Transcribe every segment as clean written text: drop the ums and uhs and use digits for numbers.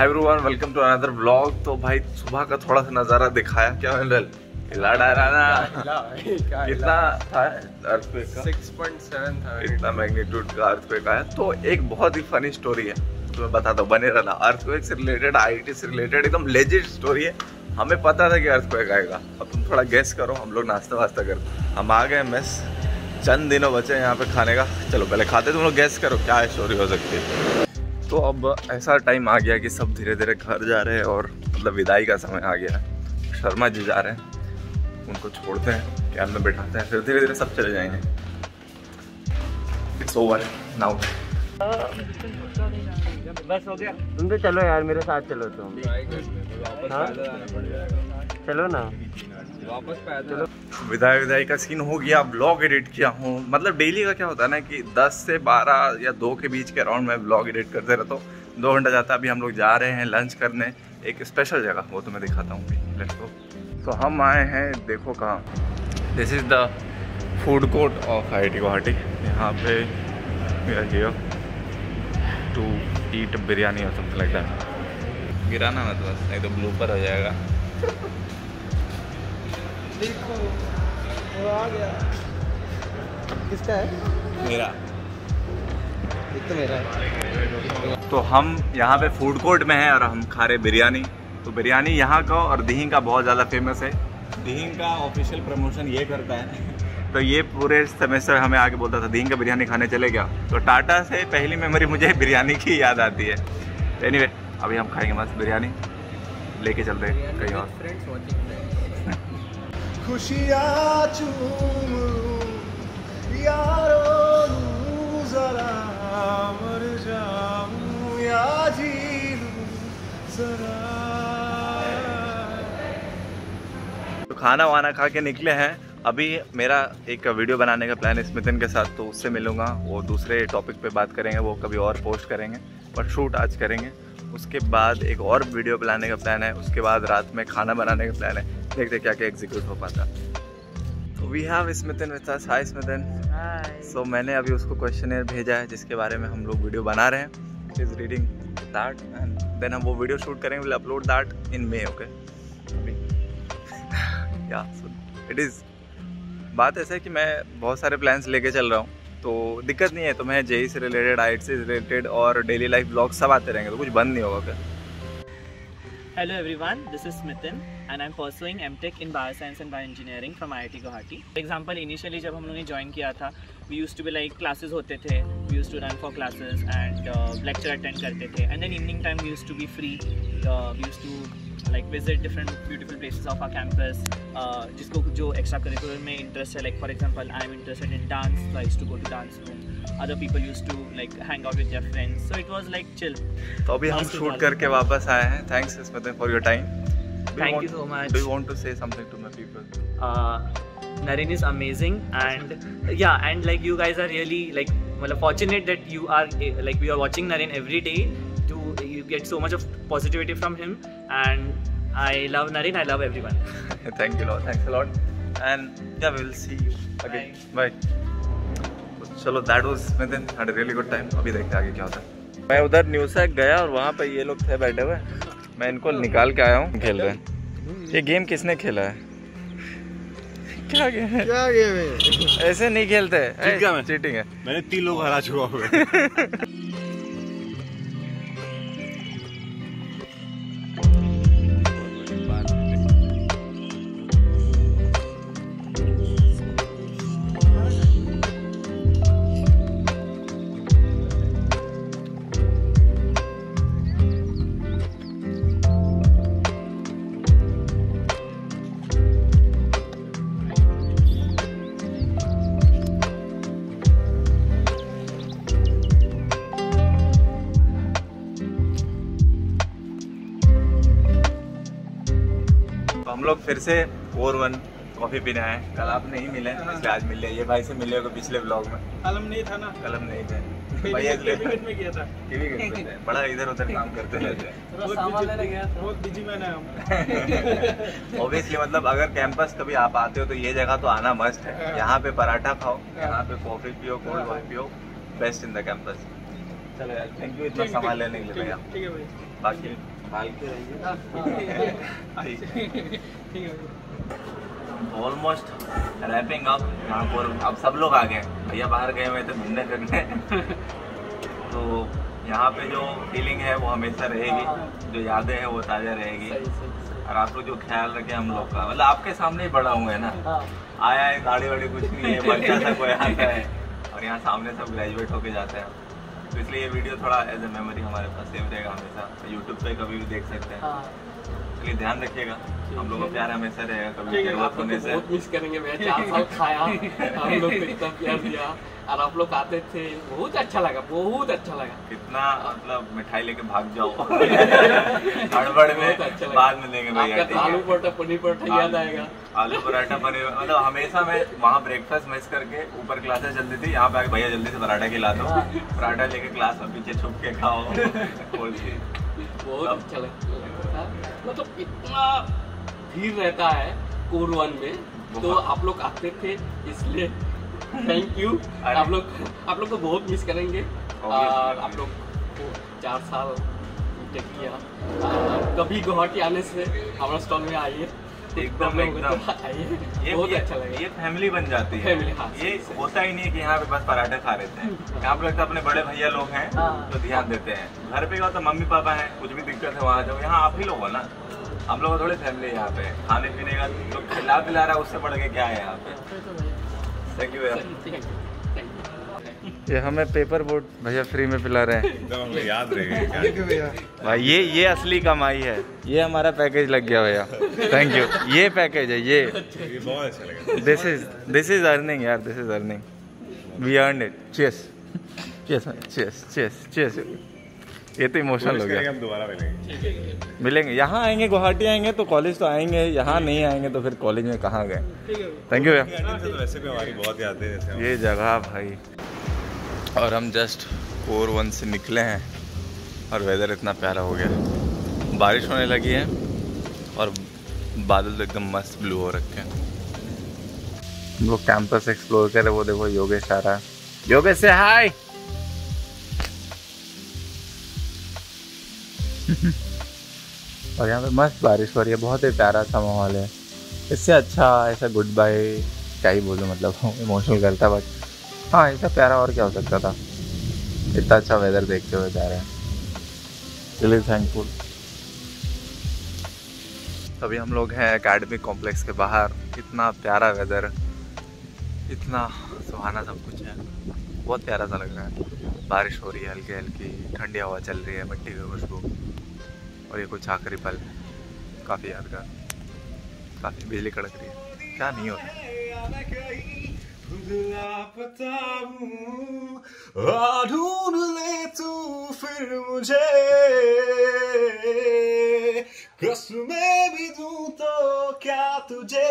Hi everyone, welcome to another vlog. तो भाई सुबह का थोड़ा सा नज़ारा दिखाया क्या मिनरल हिला डाला ना। कितना था अर्थक्वेक का? 6.7 था। इतना मैग्नीट्यूड का अर्थक्वेक आया। तो एक बहुत ही फनी स्टोरी है, तो मैं बताता हूँ, बने रहना। अर्थक्वेक से रिलेटेड, आईटी से रिलेटेड एकदम लेजिट स्टोरी है। हमें पता था कि अर्थक्वेक आएगा। अब तुम थोड़ा गेस करो। हम लोग नाश्ता वास्ता करते, हम आ गए मेस, चंद दिनों बचे यहाँ पे खाने का। चलो पहले खाते, तुम लोग गेस करो क्या स्टोरी हो सकती है। तो अब ऐसा टाइम आ गया कि सब धीरे धीरे घर जा रहे हैं और मतलब विदाई का समय आ गया है। शर्मा जी जा रहे हैं, उनको छोड़ते हैं, कैब में बैठाते हैं, फिर धीरे धीरे सब चले जाएंगे। It's over now. बस हो गया। तुम तो चलो यार, मेरे साथ चलो तुम। हाँ? चलो ना वापस चलो। विदाई का सीन हो गया। ब्लॉग एडिट किया हूँ। मतलब डेली का क्या होता है ना कि 10 से 12 या 2 के बीच के अराउंड में ब्लॉग एडिट करते रहता हूँ। 2 घंटा जाता है। अभी हम लोग जा रहे हैं लंच करने एक स्पेशल जगह, वो तो मैं दिखाता हूँ। Let's go. तो हम आए हैं, देखो कहाँ। This is the food court of IIT Guwahati. यहाँ पे we are here to eat biryani और समथिंग लाइक दैट। गिराना मत बस, नहीं तो ब्लूपर हो जाएगा। देखो वो आ गया। किसका है? मेरा। एक तो मेरा है। तो हम यहाँ पे फूड कोर्ट में हैं और हम खा रहे बिरयानी। तो बिरयानी यहाँ का और दिहिंग का बहुत ज़्यादा फेमस है। दिहिंग का ऑफिशियल प्रमोशन ये करता है। तो ये पूरे सेमेस्टर हमें आके बोलता था दिहिंग का बिरयानी खाने चले क्या। तो टाटा से पहली मेमोरी मुझे बिरयानी की याद आती है। एनीवे, अभी हम खाएंगे मस्त बिरयानी, लेके चलते हैं कहीं और। खुशियाँ चूम यारो जरा मर जाऊं या जी लूं जरा। तो खाना वाना खा के निकले हैं। अभी मेरा एक वीडियो बनाने का प्लान है स्मितन के साथ, तो उससे मिलूंगा। वो दूसरे टॉपिक पे बात करेंगे, वो कभी और पोस्ट करेंगे, पर शूट आज करेंगे। उसके बाद एक और वीडियो बनाने का प्लान है। उसके बाद रात में खाना बनाने का प्लान है। देखते क्या क्या एग्जीक्यूट हो पाता। तो we have Smitan with us. Hi Smitan. Hi. So मैंने अभी उसको क्वेश्चनर भेजा है जिसके बारे में हम लोग वीडियो बना रहे हैं। Is reading that and then हम वो वीडियो शूट करेंगे। Will upload that in May. Okay. या इट इज़ बात ऐसा है कि मैं बहुत सारे प्लान्स लेके चल रहा हूँ, तो दिक्कत नहीं है। तो मैं जेई से रिलेटेड, IIT से रिलेटेड और डेली लाइफ ब्लॉग सब आते रहेंगे, तो कुछ बंद नहीं होगा। क्या? Hello everyone, this is Smithan and I'm pursuing MTech in Bioscience and Bioengineering from IIT Guwahati. For example, initially जब हम लोगों ने join किया था, we used to be like classes होते थे, we used to run for classes and lecture attend करते थे, and then evening time we used to be free, we used to like visit different beautiful places of our campus. जिसको जो extra curricular में interest है, like for example I am interested in dance, so I used to go to dance room. Other people used to like hang out with their friends, so it was like chill. तो अभी हम shoot करके वापस आए हैं। Thanks Smitan for your time. Thank you so much. Do you want to say something to my people? Naren is amazing and yeah, and like you guys are really like fortunate that you are like we are watching Naren every day. You get so much of positivity from him and I love Naren. I love everyone. Thank you Lord. Thanks a lot. And yeah, we will see you again. Bye. चलो, that was Smitan, had a really good time. अभी देखते हैं आगे क्या होता है। मैं उधर न्यूसैक गया और वहाँ पे ये लोग थे बैठे हुए। मैं इनको निकाल के आया हूँ। खेल रहे हैं। ये गेम किसने खेला है? क्या गेम है? क्या गेम है? ऐसे नहीं खेलते। चीटिंग है। मैंने 3 लोग हरा चुका हूँ। हम लोग फिर से 4-1 कॉफी पीने आए। कल आप नहीं मिले, इसलिए आज मिले। ये भाई से मिले हो पिछले ब्लॉग में। कलम नहीं था ना? कलम नहीं थे भाई, क्रिकेट में किया था। क्रिकेट में बड़ा इधर उधर काम करते रहते हैं। बहुत बिजी मैन है हम। ऑब्वियसली मतलब अगर कैंपस कभी आप आते हो तो ये जगह तो आना मस्ट है। यहाँ पे पराठा खाओ, यहाँ पे कॉफी पियो, कोल्ड कॉफी पियो, बेस्ट इन द कैंपस। चलो यार, थैंक यू इतना सामान लेने के लिए भैया। ठीक है भाई। बाकी संभाल के रहिए। Almost wrapping up. यहाँ पर अब सब लोग आ गए, भैया बाहर गए हुए थे घूमने फिरने। तो यहाँ पे जो फीलिंग है वो हमेशा रहेगी, जो यादें हैं वो ताज़ा रहेगी। और आप लोग जो ख्याल रखें हम लोग का, मतलब आपके सामने ही बड़ा हुआ है ना, आया है, दाढ़ी वाड़ी कुछ नहीं है, बच्चा सा कोई आता है और यहाँ सामने सब ग्रेजुएट होके जाते हैं। तो इसलिए ये वीडियो थोड़ा एज ए मेमोरी हमारे पास सेव रहेगा हमेशा। यूट्यूब पे कभी भी देख सकते हैं। चलिए ध्यान रखिएगा, हम लोग का प्यार हमेशा रहेगा, कभी जरूरत होने से। बहुत मिस करेंगे भैया, 4 साल खाया हम लोग को इतना प्यार दिया और आप लोग आते थे, बहुत अच्छा लगा, बहुत अच्छा लगा। कितना मतलब मिठाई लेके भाग जाओ हड़बड़ में, अच्छा बाद में देंगे भैया। आलू पराठा पनीर पराठा याद आएगा। आलू पराठा पनीर, मतलब हमेशा मैं वहाँ ब्रेकफास्ट मिस करके, ऊपर क्लासेस चलती थी, यहाँ पे आके भैया जल्दी से पराठा खिला दो, पराठा लेके क्लास में पीछे छुप के खाओ। बहुत अच्छा लगता, मतलब इतना भीड़ रहता है कोर 1 में, तो आप लोग आते थे, इसलिए थैंक यू। आप लोग को बहुत मिस करेंगे। और आप लोग को 4 साल टेक किया, कभी गुवाहाटी आने से हमारा स्टॉल में आइए, एकदम आइए, बहुत अच्छा लगेगा। ये फैमिली बन जाती है। फैमिली, हाँ, ये होता ही नहीं है कि यहाँ पे बस पराठे खा लेते हैं। यहाँ पे लगता है अपने बड़े भैया लोग हैं तो ध्यान देते हैं। घर पे तो मम्मी पापा हैं, कुछ भी दिक्कत है वहाँ जाओ, यहाँ आप ही लोग हो ना। हम लोग थोड़ी फैमिली है यहाँ पे, खाने पीने का जो खिला पिला रहा है उससे बढ़ के क्या है यहाँ पे। थैंक यू भैया। ये हमें पेपर बोट भैया फ्री में पिला रहे हैं, एकदम हमें याद रहेगा भाई। ये असली कमाई है, ये हमारा पैकेज लग गया भैया। Thank you. ये पैकेज है, ये बहुत अच्छा लगा। दिस इज अर्निंग यार, this is earning, we earn it. Cheers cheers cheers cheers cheers. ये तो इमोशनल हो गया। हम दोबारा मिलेंगे, यहाँ आएंगे, गुवाहाटी आएंगे तो कॉलेज तो आएंगे, यहाँ नहीं आएंगे तो फिर कॉलेज में कहाँ गए। थैंक यू भैया। तो वैसे भी हमारी बहुत यादें हैं ये जगह भाई। और हम जस्ट कोर 1 से निकले हैं और वेदर इतना प्यारा हो गया, बारिश होने लगी है और बादल तो एकदम मस्त ब्लू हो रखे हैं। हम लोग कैंपस एक्सप्लोर कर रहे, वो देखो योगेश आ रहा है। योगेश से हाय। और यहाँ पे मस्त बारिश हो रही है, बहुत ही प्यारा सा माहौल है। इससे अच्छा ऐसा गुड बाय क्या ही बोलूँ, मतलब इमोशनल करता, बट हाँ ऐसा प्यारा और क्या हो सकता था। इतना अच्छा वेदर देखते हुए जा रहे हैं, रियली थैंकफुल। अभी हम लोग हैं एकेडमिक कॉम्प्लेक्स के बाहर। इतना प्यारा वेदर, इतना सुहाना सब कुछ है, बहुत प्यारा सा लग रहा है। बारिश हो रही है, हल्की हल्की ठंडी हवा चल रही है, मिट्टी की खुशबू, और ये कुछ आखिरी पल काफ़ी यादगार। काफ़ी बिजली कड़क रही है, क्या नहीं होता। ढूंढ ले तू फिर मुझे, कसमें भी दूं तो क्या तुझे,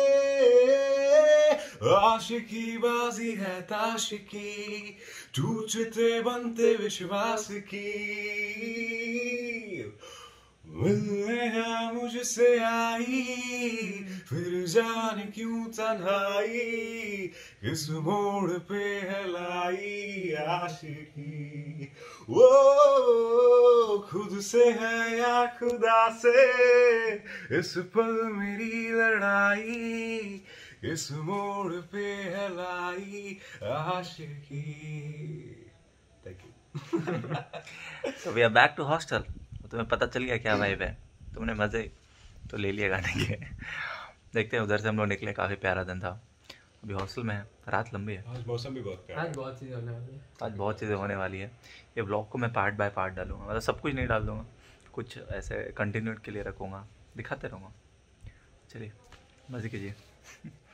आशिकी बाजी है ताशिकी, टूटते बनते विश्वास की, मिलने है मुझसे आई, फिर जाने क्यों तन्हाई, किस मोड़ पे है लाई आशिकी। वो खुद से है या खुदा से, इस पल मेरी लड़ाई, इस मोड़ पे है लाई आशिकी। Thank you. So we are back to hostel। तुम्हें पता चल गया क्या वाइब है, तुमने मज़े तो ले लिया गाने के। देखते हैं, उधर से हम लोग निकले, काफ़ी प्यारा दिन था। अभी हॉस्टल में है, रात लंबी है, आज मौसम भी बहुत प्यारा है। आज बहुत चीज़ें होने वाली है। आज बहुत चीज़ें होने वाली है। ये ब्लॉग को मैं पार्ट बाय पार्ट डालूंगा, मतलब सब कुछ नहीं डाल दूंगा, कुछ ऐसे कंटिन्यूट के लिए रखूँगा, दिखाते रहूँगा। चलिए मज़े कीजिए।